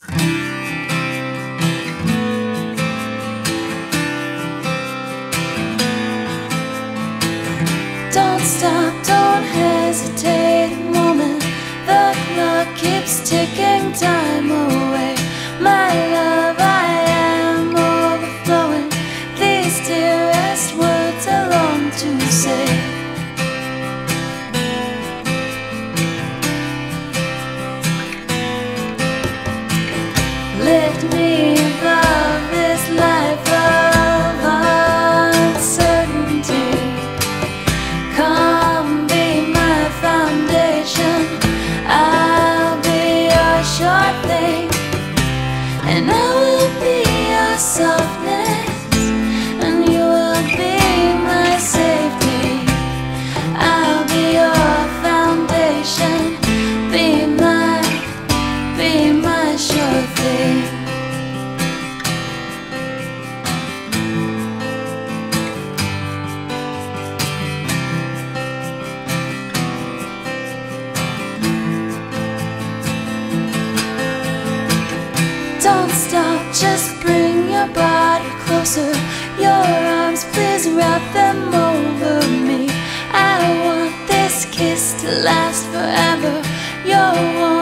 Don't stop, don't hesitate a moment. The clock keeps ticking time away. My love, I am overflowing. These dearest words I long to say. Lift me above this life of uncertainty. Come be my foundation. I'll be your sure thing, and I will be your softness, and you will be my safety. I'll be your foundation. Be my sure thing. Don't stop, just bring your body closer. Your arms, please wrap them over me. I want this kiss to last forever. You're one